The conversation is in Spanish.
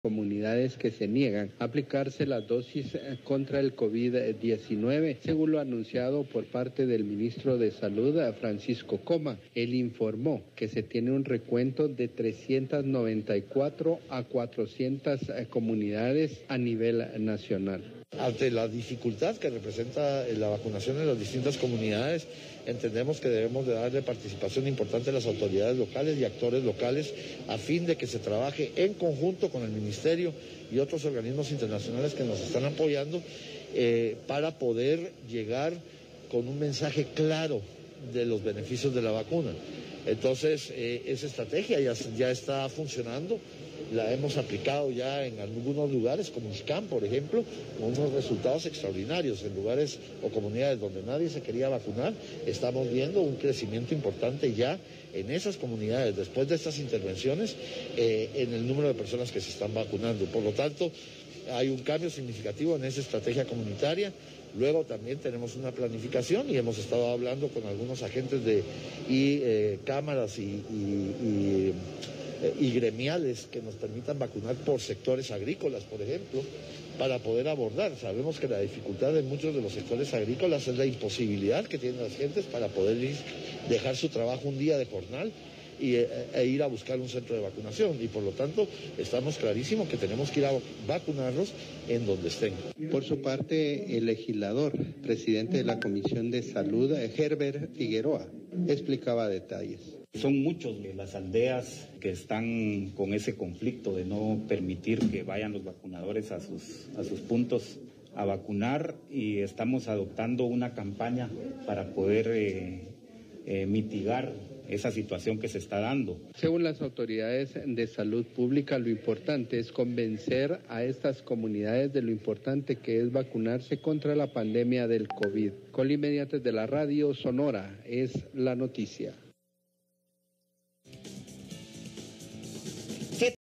comunidades que se niegan a aplicarse las dosis contra el COVID-19, según lo anunciado por parte del ministro de Salud, Francisco Coma. Él informó que se tiene un recuento de 394 a 400 comunidades a nivel nacional. Ante la dificultad que representa la vacunación en las distintas comunidades, entendemos que debemos de darle participación importante a las autoridades locales y actores locales a fin de que se trabaje en conjunto con el Ministerio y otros organismos internacionales que nos están apoyando para poder llegar con un mensaje claro de los beneficios de la vacuna. Entonces, esa estrategia ya está funcionando. La hemos aplicado ya en algunos lugares, como Ixcán, por ejemplo, con unos resultados extraordinarios. En lugares o comunidades donde nadie se quería vacunar, estamos viendo un crecimiento importante ya en esas comunidades, después de estas intervenciones, en el número de personas que se están vacunando. Por lo tanto, hay un cambio significativo en esa estrategia comunitaria. Luego también tenemos una planificación y hemos estado hablando con algunos agentes y cámaras y gremiales que nos permitan vacunar por sectores agrícolas, por ejemplo, para poder abordar. Sabemos que la dificultad de muchos de los sectores agrícolas es la imposibilidad que tienen las gentes para poder dejar su trabajo un día de jornal e ir a buscar un centro de vacunación, y por lo tanto estamos clarísimos que tenemos que ir a vacunarlos en donde estén. Por su parte, el legislador, presidente de la Comisión de Salud, Herbert Figueroa, explicaba detalles. Son muchos las aldeas que están con ese conflicto de no permitir que vayan los vacunadores a sus puntos a vacunar, y estamos adoptando una campaña para poder mitigar esa situación que se está dando. Según las autoridades de salud pública, lo importante es convencer a estas comunidades de lo importante que es vacunarse contra la pandemia del COVID. Con Mediates de la Radio Sonora es la noticia.